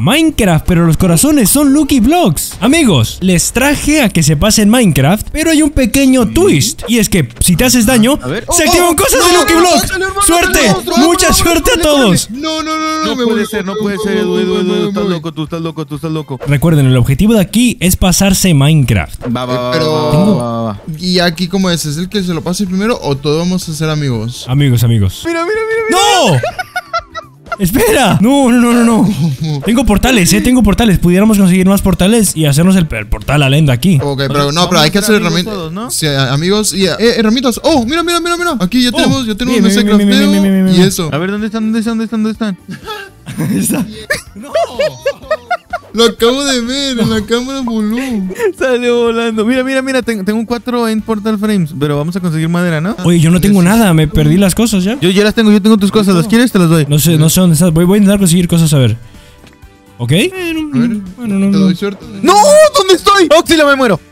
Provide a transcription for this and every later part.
Minecraft, pero los corazones son Lucky Blocks. Amigos, les traje a que se pasen Minecraft, pero hay un pequeño twist. Y es que si te haces daño, se activan cosas de Lucky Blocks. ¡Suerte! ¡Mucha suerte a todos! No puede ser, Edu, estás loco. Recuerden, el objetivo de aquí es pasarse Minecraft. Va. ¿Y aquí cómo es? ¿Es el que se lo pase primero o todos vamos a ser amigos? Amigos. Mira. ¡No! ¡Espera! No. Tengo portales, tengo portales. Pudiéramos conseguir más portales y hacernos el portal al end aquí. Ok, pero hay que hacer herramientas, ¿no? Sí, amigos y herramientas. Oh, mira. Aquí ya tenemos mesa de crafteo y eso. A ver, ¿dónde están? Ahí está. No. Lo acabo de ver en la cámara voló. Salió volando. Mira, tengo 4 end portal frames, pero vamos a conseguir madera, ¿no? Oye, yo no tengo nada, me perdí las cosas ya. Yo las tengo, yo tengo tus cosas. ¿Las quieres? Te las doy. No sé dónde estás. Voy a intentar conseguir cosas, a ver. ¿Ok? Bueno, te doy suerte. ¡No! ¿Dónde estoy? ¡Auxilio, me muero!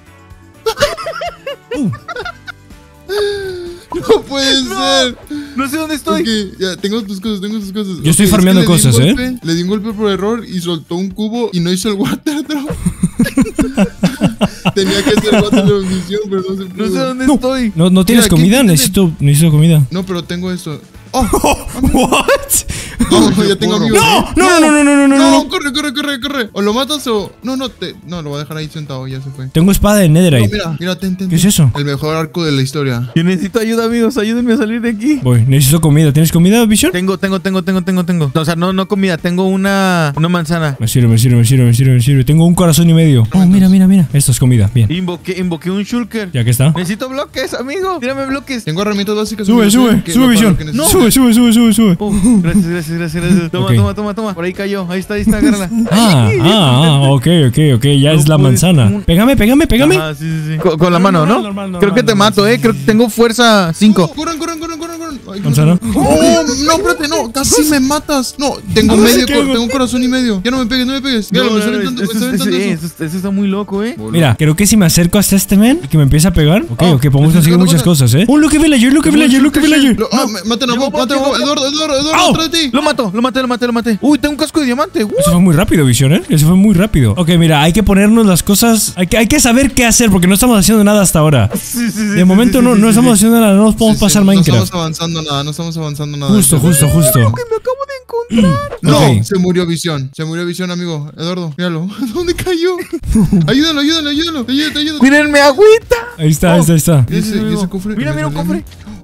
No puede ser. No sé dónde estoy. Ok, ya, tengo tus cosas. Yo estoy farmeando cosas, Le di un golpe por error y soltó un cubo y no hizo el water drop. Tenía que hacer water drop misión, pero no se pudo. No sé dónde estoy. ¿No tienes comida? Necesito comida. No, pero tengo esto. Oh, ¿What? No, ya tengo amigos. No, corre. O lo matas o... No, lo voy a dejar ahí sentado, ya se fue. tengo espada de Netherite. Mira, ten. ¿Qué es eso? El mejor arco de la historia. Yo necesito ayuda, amigos, ayúdenme a salir de aquí. Voy, necesito comida. ¿Tienes comida, Vision? Tengo. O sea, no comida, tengo una manzana. Me sirve. Tengo un corazón y medio. Oh, mira. Esto es comida, bien. Invoqué un shulker. Ya que está. Necesito bloques, amigo. Tírame bloques. Tengo herramientas básicas. Sube, Vision. Sube. Gracias. Toma. Por ahí cayó. Ahí está, agárrala. Ok. Ya es la manzana. Pégame. Ah, sí. Con la mano, ¿no? Normal, creo que te mato, Creo que tengo fuerza 5. Corran. ¿Manzana? Oh, no, espérate, no. Casi me matas. No, tengo tengo un corazón y medio. Ya no me pegues. Mira, me está aventando eso está muy loco, Mira, creo que si me acerco hasta este men y que me empieza a pegar. Ok, podemos conseguir muchas cosas, Un Lucky Villager. Mátalo, Eduardo, atrás de ti. Lo maté. Uy, tengo un casco de diamante. Eso fue muy rápido, Vision, Eso fue muy rápido. Ok, mira, hay que ponernos las cosas. Hay que saber qué hacer porque no estamos haciendo nada hasta ahora. De momento no estamos haciendo nada. No nos podemos pasar Minecraft. No estamos avanzando nada. Justo. Creo que me acabo de encontrar. No, Okay. se murió Visión, amigo. Eduardo, míralo. ¿Dónde cayó? Ayúdalo. Ayúdate. Mírenme, agüita. Ahí está. ¿Y ese cofre? Mira, un cofre.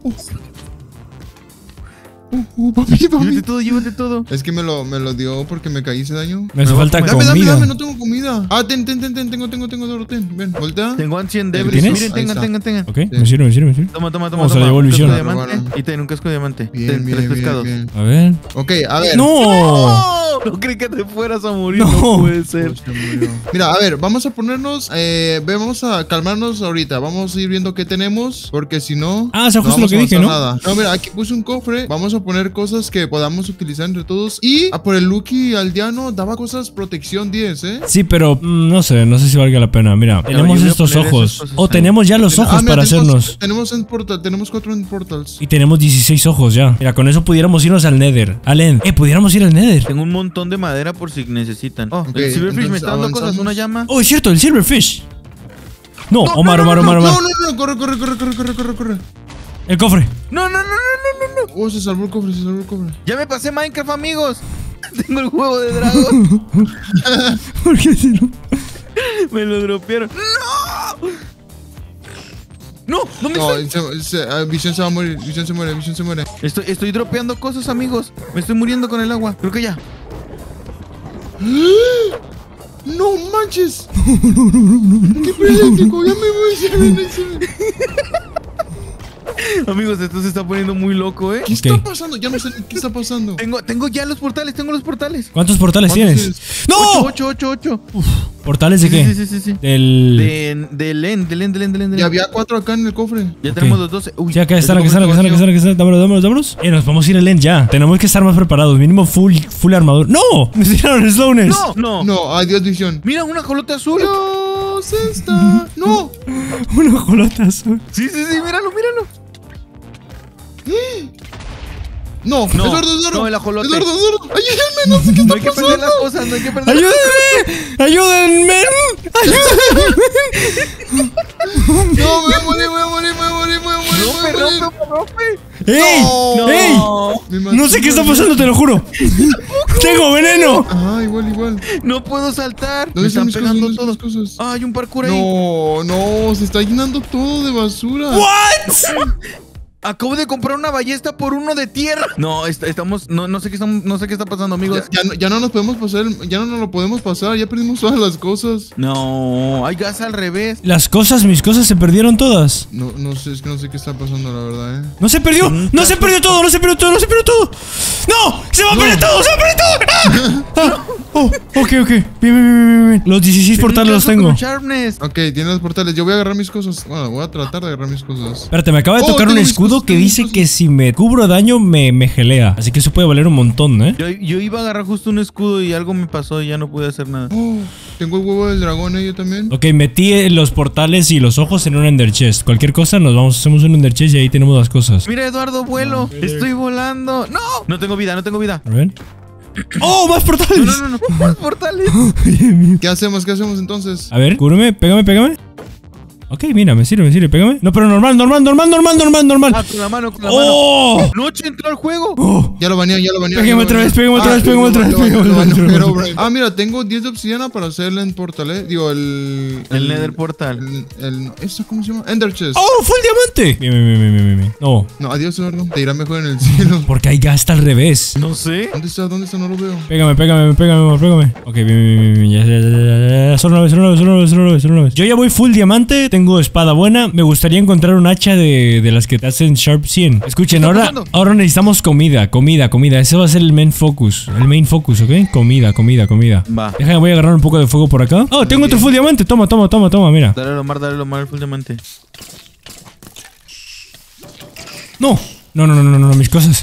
Papi. Llévate todo. Es que me lo dio porque me caí ese daño. Me hace falta comida. Dame, no tengo comida. Ah, ten, tengo, Eduardo, ten. Ven, voltea. Tengo ancien debris. ¿Tienes? Miren, tengan. Ok, me sirve. Toma. O sea, llevó el Visión. Y ten un casco de diamante. Bien, Tres pescados. bien. A ver. Ok, a ver. ¡No! No creí que te fueras a morir. No. No puede ser. Mira, a ver, vamos a ponernos. Vamos a calmarnos ahorita. Vamos a ir viendo qué tenemos. Porque si no. Ah, o sea, no justo lo vamos que a dije, avanzar ¿no? nada. No, mira, aquí puse un cofre. Vamos a poner cosas que podamos utilizar entre todos. Y por el Lucky aldeano daba cosas protección 10, Sí, pero no sé si valga la pena. Mira, tenemos estos ojos. O tenemos ya los ojos para hacernos. Tenemos 4 end portals. Y tenemos 16 ojos ya. Mira, con eso pudiéramos irnos al Nether. Al end. Pudiéramos ir al Nether. Tengo un montón de madera por si necesitan. Ok, el Silverfish me está dando avanzamos. cosas. Una llama. Oh, es cierto, el Silverfish. No, Omar. No, corre. El cofre. No. Oh, se salvó el cofre. Ya me pasé Minecraft, amigos. Tengo el juego de dragón. ¿Por qué si no? Me lo dropearon. ¡No! ¿Dónde estoy? Visión se va a morir. Visión se muere. Estoy dropeando cosas, amigos. Me estoy muriendo con el agua. Creo que ya. ¡No manches! ¡Qué eléctrico! ¡Ya me voy! Amigos, esto se está poniendo muy loco, ¿Qué está pasando? Ya no sé ni qué está pasando. Tengo ya los portales, ¿Cuántos portales tienes? ¡No! 8. ¿Portales de qué? Sí. Del End. Ya había 4 acá en el cofre. Ya tenemos los 12. Uy, sí, acá están. Dámelos. Nos vamos a ir al end ya. Tenemos que estar más preparados. Mínimo full armadura. ¡No! Me tiraron slowness. No. Adiós, Visión. Mira, una jolota azul. Dios, está. No. Una jolota azul. Sí, míralo. No, Eduardo. No, el ajolote. Eduardo. Ayúdenme, no sé qué No está hay que perder pasando. las cosas, no hay que perder las ¡Ayúdenme! ¡Ayúdenme! No, me voy a morir. rompe. ¡Ey! No. ¡Ey! No sé qué está pasando, te lo juro. ¡Tengo veneno! Ajá, igual. No puedo saltar. Me ¿Dónde están están mis pegando cosas? todos. Cosas? Ah, hay un parkour ahí. No, se está llenando todo de basura. ¿What? Acabo de comprar una ballesta por uno de tierra. No, estamos. No sé qué está pasando, amigos. Ya no nos podemos pasar, ya no nos lo podemos pasar, ya perdimos todas las cosas. No, hay gas al revés. Mis cosas se perdieron todas. No sé, es que no sé qué está pasando, la verdad, No se perdió, no se perdió todo. ¡No! ¡Se va a perder todo! Oh, ok. Bien. Los 16 portales los tengo. Ok, tiene los portales. Yo voy a agarrar mis cosas. Bueno, voy a tratar de agarrar mis cosas. Espérate, me acaba de tocar un tengo mis escudo cosas, que tengo mis dice cosas. que si me cubro daño me gelea. Así que eso puede valer un montón, ¿eh? Yo iba a agarrar justo un escudo y algo me pasó y ya no pude hacer nada. Tengo el huevo del dragón yo también. Ok, metí los portales y los ojos en un Ender Chest. Cualquier cosa, hacemos un Ender Chest y ahí tenemos las cosas. Mira, Eduardo, vuelo. Estoy volando. ¡No! No tengo vida. A ver. ¡Oh, más portales! No. Más portales. ¿Qué hacemos entonces? A ver, cúbreme, pégame. Ok, mira, me sirve, pégame. No, pero normal. Ah, con la mano. ¡Oh! Noche entró al juego. ¡Oh! Ya lo baneó. Pégame otra vez. Ah, mira, tengo 10 de obsidiana para hacer el end portal, Digo, El Nether Portal. ¿Esto cómo se llama? Ender chest. ¡Oh, fue el diamante! Bien. No, Adiós, Eduardo. Te irá mejor en el cielo. porque hay gasta al revés. No sé. ¿Dónde está? No lo veo. Pégame. Ok, bien. Ya. Solo una vez. Yo ya voy full diamante. Tengo espada buena. Me gustaría encontrar un hacha de las que te hacen Sharp 100. Escuchen, ahora necesitamos comida. Ese va a ser el main focus. ¿Ok? Comida. Va. Déjame, voy a agarrar un poco de fuego por acá. Oh, tengo otro full diamante. Toma, mira. Dale lo mar, el full diamante. No, mis cosas.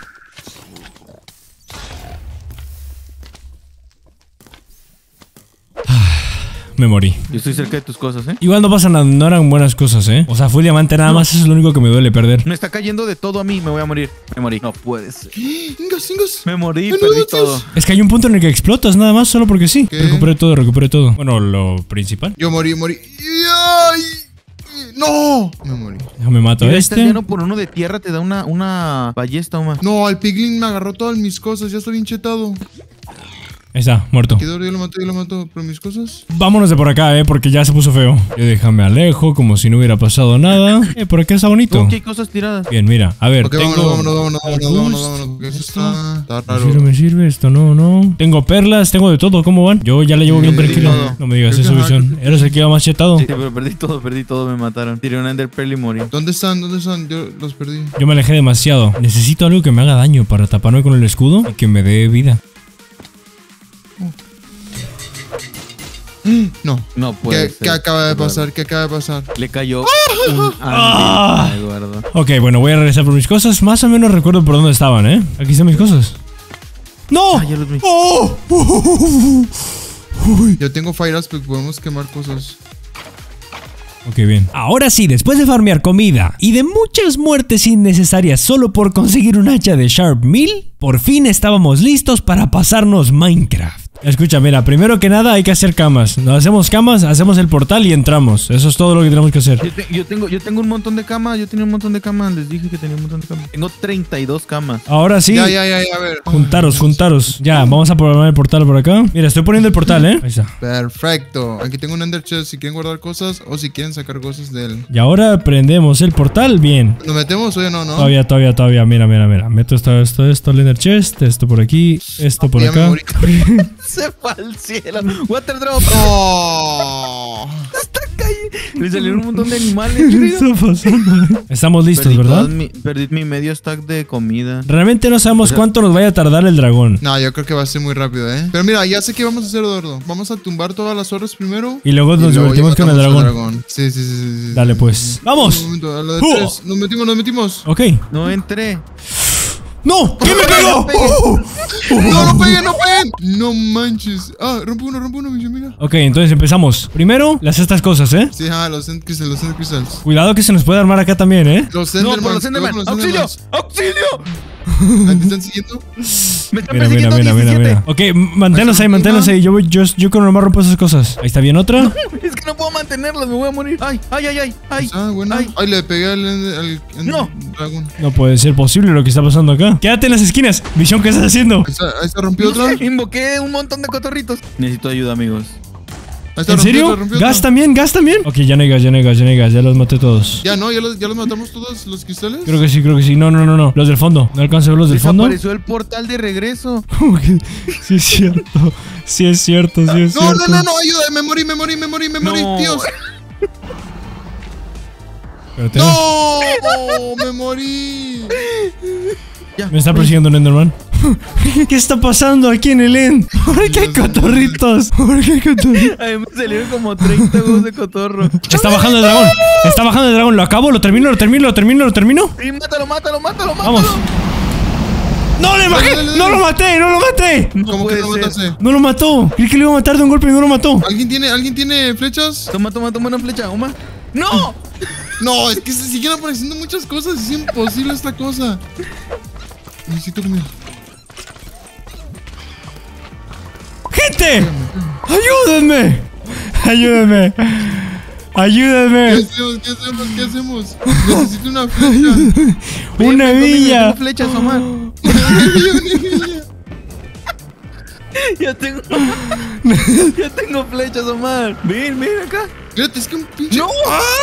Me morí. Yo estoy cerca de tus cosas, ¿eh? Igual no pasa nada, no eran buenas cosas, ¿eh? O sea, fue diamante nada más, eso es lo único que me duele perder. Me está cayendo de todo a mí, me voy a morir. Me morí. No puede ser. Ingas. Me morí, Ay, no, perdí Dios. todo. Es que hay un punto en el que explotas nada más, solo porque sí. ¿Qué? Recuperé todo. Bueno, lo principal. Yo morí. ¡Ay! ¡No! Me morí. Déjame mato a Mira, este. ya no por uno de tierra te da una ballesta o más. No, el piglin me agarró todas mis cosas. Ya estoy bien chetado. Ahí está, muerto. Yo lo mato. ¿Pero mis cosas? Vámonos de por acá, porque ya se puso feo. Yo déjame alejo, como si no hubiera pasado nada. Por acá está bonito. Ok, hay cosas tiradas. Bien, mira, a ver, Ok, tengo... vámonos. Porque eso está raro. Me sirve, esto no. Tengo perlas, tengo de todo, ¿cómo van? Yo ya le llevo bien tranquilo. todo. No me digas Creo eso, que visión. Eres el que iba más chetado. Sí, pero perdí todo, me mataron. Tiré un Ender Pearl y morí. ¿Dónde están? Yo los perdí. Yo me alejé demasiado. Necesito algo que me haga daño para taparme con el escudo y que me dé vida. No puede ser. ¿Qué acaba de pasar? Le cayó un Ah. a Eduardo. Ok, bueno, voy a regresar por mis cosas. Más o menos recuerdo por dónde estaban, ¿eh? Aquí están mis cosas. ¡No! Ah, ya los vi. ¡Oh! Yo tengo Fire Aspect, podemos quemar cosas. Ok, bien. Ahora sí, después de farmear comida y de muchas muertes innecesarias solo por conseguir un hacha de Sharp 1000, por fin estábamos listos para pasarnos Minecraft. Escucha, mira, primero que nada hay que hacer camas. Nos hacemos camas, hacemos el portal y entramos. Eso es todo lo que tenemos que hacer. Yo tengo un montón de camas. Yo tenía un montón de camas. Les dije que tenía un montón de camas. Tengo 32 camas. Ahora sí. Ya, a ver. Juntaros. Ya, vamos a programar el portal por acá. Mira, estoy poniendo el portal, ¿eh? Ahí está. Perfecto. Aquí tengo un Ender Chest si quieren guardar cosas o si quieren sacar cosas de él. Y ahora prendemos el portal, bien. ¿Nos metemos o ya no? Todavía. Mira. Meto esto, Ender Chest, esto por aquí, esto por Ya me acá. morí. Se fue al cielo. Water drop. Oh. Le salieron un montón de animales. ¿Qué está pasando? Estamos listos, ¿verdad? Perdí mi medio stack de comida. Realmente no sabemos cuánto nos vaya a tardar el dragón. No, yo creo que va a ser muy rápido, ¿eh? Pero mira, ya sé qué vamos a hacer, Eduardo. Vamos a tumbar todas las horas primero. Y luego nos luego divertimos ya con el matamos al dragón. Sí. Dale, pues. ¡Vamos! Un momento, a lo de 3. Nos metimos. Ok. No entré. ¡No! ¿Quién me pegó? No peguen. No manches. Ah, rompe uno, mira. Ok, entonces empezamos. Primero, estas cosas, ¿eh? Sí, los End Crystals. Cuidado que se nos puede armar acá también, ¿eh? Los No, Endermans. por los Enderman. cuidado con los ¡Auxilio! Endermans. ¡Auxilio! ¿Te están siguiendo? Me están Mira, mira, persiguiendo mira, mira, 17. mira. Ok, manténlos ahí. Yo con nomás rompo esas cosas. Ahí está bien otra. Es que no puedo mantenerlos, me voy a morir. Ay. Ah, bueno. Ay. Ay, le pegué al No. dragón. No puede ser posible lo que está pasando acá. Quédate en las esquinas. Visión, ¿qué estás haciendo? Ahí está, rompió otra. Invoqué un montón de cotorritos. Necesito ayuda, amigos. Ahí está, ¿En serio? rompió ¿Gas otra. también? ¿Gas también? Ok, ya no hay gas. Ya los maté todos. Ya, ¿no? ¿Ya los matamos todos los cristales? Creo que sí. No. Los del fondo. ¿No alcanzo a ver los del fondo? Desapareció el portal de regreso. Sí es cierto. Sí es cierto. No, ayuda, me morí, No. Dios. Espérate. No, me morí. Me está persiguiendo un Enderman. ¿Qué está pasando aquí en el End? ¿Por qué hay cotorritos? A mí me salieron como 30 huevos de cotorro. Está bajando el dragón. ¿Lo acabo? ¿Lo termino? Sí, mátalo. Vamos. ¡No le bajé! Dale. ¡No lo maté! ¿Cómo que puede no ser. mataste? ¡No lo mató! Creí que lo iba a matar de un golpe y no lo mató. ¿Alguien tiene flechas? Toma una flecha, Oma. ¡No! No, es que se siguen apareciendo muchas cosas. Es imposible esta cosa. Necesito comida. ¡Gente! ¡Ayúdenme! ¿Qué hacemos? Necesito una flecha. ¡Una villa! Tengo flechas, Omar. Ya tengo flechas, Omar. Ven acá. Espérate, es que un pinche. ¡No!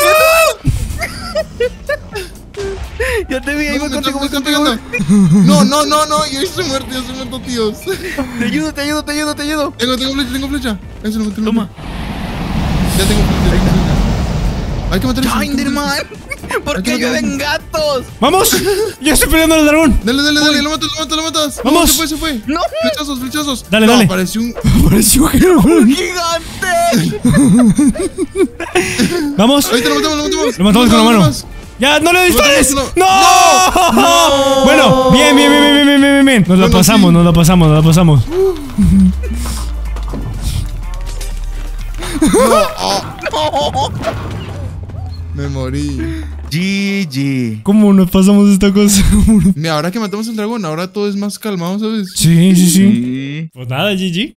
Ya te vi, ahí voy contigo. pegando. No, yo estoy muerto, tíos. Te ayudo. Tengo flecha. Eso no me Toma. Ya tengo flecha. Hay que matar a ¡Ya, Enderman! ¿Por qué llueven gatos? ¡Vamos! ¡Ya estoy peleando al dragón! Dale, lo matas. Vamos. Se fue. No. Flechazos. Dale. Apareció un. Apareció un Enderman. ¡Gigante! Vamos. Ahorita lo matamos. Lo matamos con la mano. ¡Ya, no le dispares! ¡No! Bueno, bien. Nos la pasamos. ¡No! Me morí. GG. ¿Cómo nos pasamos esta cosa? Mira, ahora que matamos al dragón, ahora todo es más calmado, ¿sabes? Sí. Sí. Pues nada, GG.